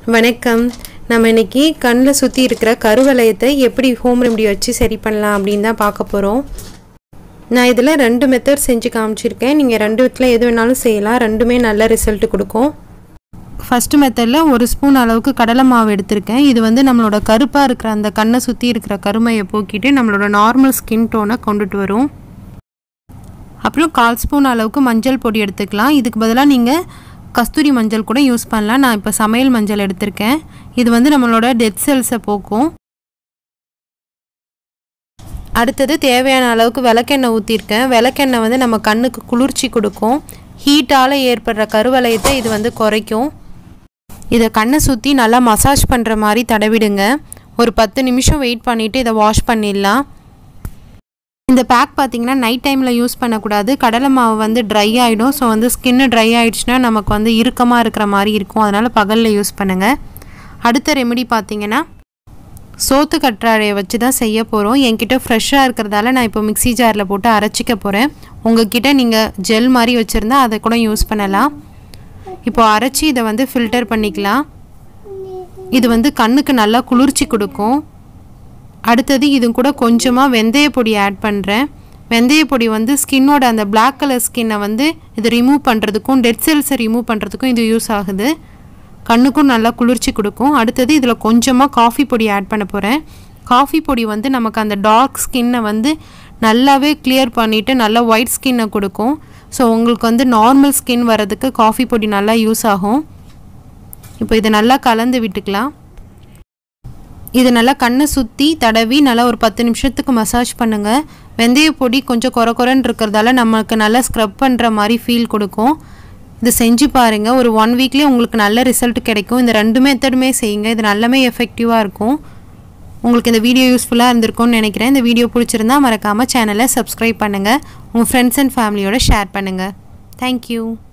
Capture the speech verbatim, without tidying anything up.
வணக்கம். நம்ம இன்னைக்கு கண்ணில் சுற்றி இருக்கிற கருவளையத்தை எப்படி ஹோம் ரெமெடி வச்சு சரி பண்ணலாம் அப்படின்னு தான் பார்க்க போகிறோம். நான் இதில் ரெண்டு மெத்தட் செஞ்சு காமிச்சிருக்கேன். நீங்கள் ரெண்டு விதத்தில் எது வேணாலும் செய்யலாம். ரெண்டுமே நல்ல ரிசல்ட் கொடுக்கும். ஃபஸ்ட்டு மெத்தடில் ஒரு ஸ்பூன் அளவுக்கு கடலை மாவு எடுத்திருக்கேன். இது வந்து நம்மளோட கருப்பாக இருக்கிற அந்த கண்ணை சுற்றி இருக்கிற கருமையை போக்கிட்டு நம்மளோட நார்மல் ஸ்கின் டோனை கொண்டுட்டு வரும். அப்புறம் கால் ஸ்பூன் அளவுக்கு மஞ்சள் பொடி எடுத்துக்கலாம். இதுக்கு பதிலாக நீங்கள் கஸ்தூரி மஞ்சள் கூட யூஸ் பண்ணலாம். நான் இப்போ சமையல் மஞ்சள் எடுத்திருக்கேன். இது வந்து நம்மளோட டெட் செல்ஸை போக்கும். அடுத்தது தேவையான அளவுக்கு விளக்கெண்ணெய் ஊற்றிருக்கேன். விளக்கெண்ணெய் வந்து நம்ம கண்ணுக்கு குளிர்ச்சி கொடுக்கும். ஹீட்டால் ஏற்படுற கருவளையத்தை இது வந்து குறைக்கும். இதை கண்ணை சுற்றி நல்லா மசாஜ் பண்ணுற மாதிரி தடவிடுங்க. ஒரு பத்து நிமிஷம் வெயிட் பண்ணிவிட்டு இதை வாஷ் பண்ணிடலாம். இந்த பேக் பார்த்திங்கன்னா நைட் டைமில் யூஸ் பண்ணக்கூடாது. கடலை மாவு வந்து ட்ரை ஆகிடும். ஸோ வந்து ஸ்கின்னு ட்ரை ஆகிடுச்சுன்னா நமக்கு வந்து இறுக்கமாக இருக்கிற மாதிரி இருக்கும். அதனால் பகலில் யூஸ் பண்ணுங்கள். அடுத்த ரெமெடி பார்த்திங்கன்னா சோத்து கற்றாழையை வச்சு தான் செய்ய போகிறோம். என்கிட்ட ஃப்ரெஷ்ஷாக இருக்கிறதால நான் இப்போ மிக்ஸி ஜாரில் போட்டு அரைச்சிக்க போகிறேன். உங்கள்கிட்ட நீங்கள் ஜெல் மாதிரி வச்சுருந்தா அதை கூட யூஸ் பண்ணலாம். இப்போது அரைச்சி இதை வந்து ஃபில்டர் பண்ணிக்கலாம். இது வந்து கண்ணுக்கு நல்லா குளிர்ச்சி கொடுக்கும். அடுத்தது இது கூட கொஞ்சமாக வெந்தய பொடி ஆட் பண்ணுறேன். வெந்தய பொடி வந்து ஸ்கின்னோட அந்த பிளாக் கலர் ஸ்கின்னை வந்து இது ரிமூவ் பண்ணுறதுக்கும் டெட் செல்ஸை ரிமூவ் பண்ணுறதுக்கும் இது யூஸ் ஆகுது. கண்ணுக்கும் நல்லா குளிர்ச்சி கொடுக்கும். அடுத்தது இதில் கொஞ்சமாக காஃபி பொடி ஆட் பண்ண போகிறேன். காஃபி பொடி வந்து நமக்கு அந்த டார்க் ஸ்கின்னை வந்து நல்லாவே கிளியர் பண்ணிவிட்டு நல்லா ஒயிட் ஸ்கின்னை கொடுக்கும். ஸோ உங்களுக்கு வந்து நார்மல் ஸ்கின் வர்றதுக்கு காஃபி பொடி நல்லா யூஸ் ஆகும். இப்போ இதை நல்லா கலந்து விட்டுக்கலாம். இது நல்லா கண்ணை சுற்றி தடவி நல்லா ஒரு பத்து நிமிஷத்துக்கு மசாஜ் பண்ணுங்கள். வெந்தய பொடி கொஞ்சம் குறை குறைன்னு இருக்கிறதால நமக்கு நல்லா ஸ்க்ரப் பண்ணுற மாதிரி ஃபீல் கொடுக்கும். இது செஞ்சு பாருங்கள். ஒரு ஒன் வீக்லேயே உங்களுக்கு நல்ல ரிசல்ட் கிடைக்கும். இந்த ரெண்டு மெத்தடுமே செய்யுங்க. இது நல்லாமே எஃபெக்டிவாக இருக்கும். உங்களுக்கு இந்த வீடியோ யூஸ்ஃபுல்லாக இருந்திருக்கும்னு நினைக்கிறேன். இந்த வீடியோ பிடிச்சிருந்தா மறக்காமல் சேனலை சப்ஸ்கிரைப் பண்ணுங்கள். உங்கள் ஃப்ரெண்ட்ஸ் அண்ட் ஃபேமிலியோட ஷேர் பண்ணுங்கள். தேங்க்யூ.